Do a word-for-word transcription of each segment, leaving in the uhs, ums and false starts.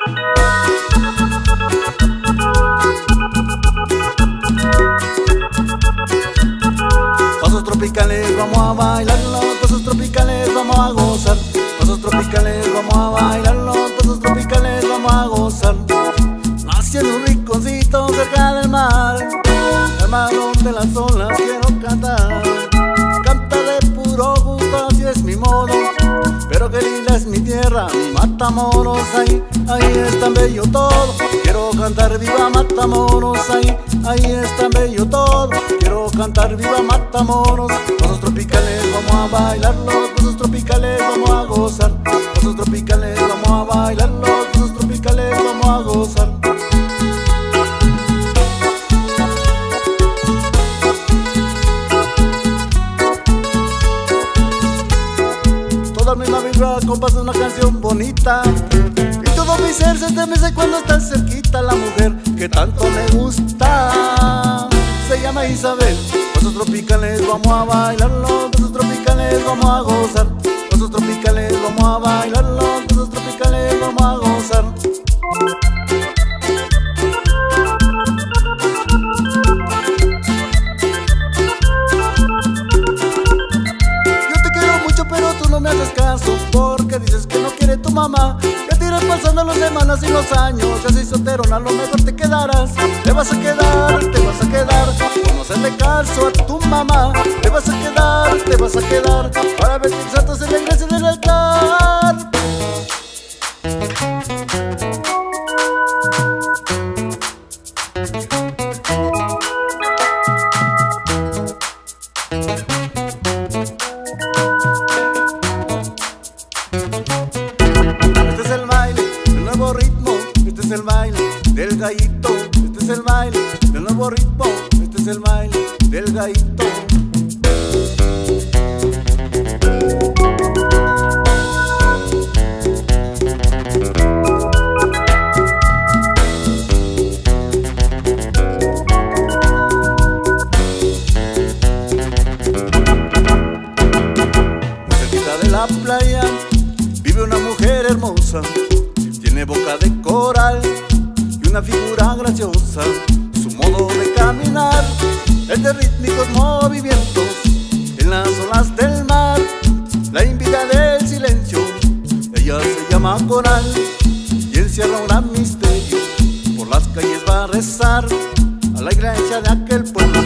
Pasos tropicales, vamos a bailar los pasos tropicales, vamos a gozar. Pasos tropicales, vamos a bailar los pasos tropicales, vamos a gozar. Nací en un rinconcito cerca del mar, el mar donde las olas quiero cantar. Canta de puro gusto, así es mi modo, pero qué linda es mi tierra, mi Matamoros. Ahí, ahí es tan bello todo, quiero cantar viva Matamoros. Ahí, ahí es tan bello todo, quiero cantar viva Matamoros. Pasos tropicales, vamos a bailar los pasos tropicales, vamos a gozar. Pasos tropicales, vamos a bailar los pasos tropicales, vamos a gozar. Toda mi vibra compás una canción bonita, y todo mi ser se estremece cuando está cerquita la mujer que tanto me gusta. Se llama Isabel. Pasos tropicales, vamos a bailarlo. Pasos tropicales, vamos a gozar. Pasos tropicales, vamos a bailarlo. Pasos tropicales, vamos a gozar. Yo te quiero mucho, pero tú no me haces caso, porque dices que no quiere tu mamá. Ya te irás pasando las semanas y los años, ya soy solterona, a lo mejor te quedarás. Te vas a quedar, te vas a quedar, por no hacerle caso a tu mamá. Te vas a quedar, te vas a quedar, para ver tus santos en la iglesia del altar. Este es el baile del nuevo ritmo, este es el baile del gallito. Este es el baile del nuevo ritmo, este es el baile del gallito. Cerquita de la playa vive una mujer hermosa, tiene boca de coral y una figura graciosa. Su modo de caminar es de rítmicos movimientos en las olas del mar, la invita del silencio. Ella se llama Coral y encierra un gran misterio. Por las calles va a rezar a la iglesia de aquel pueblo.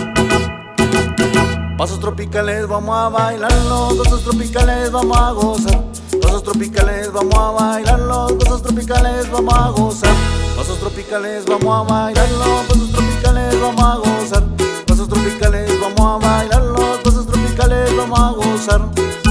Pasos tropicales, vamos a bailarlos. Pasos tropicales, vamos a gozar. Pasos tropicales, vamos a bailarlos. Pasos tropicales, vamos a gozar. Pasos tropicales, vamos a bailarlos. Pasos tropicales, vamos a gozar. Pasos tropicales, vamos a bailarlos. Pasos tropicales, vamos a gozar.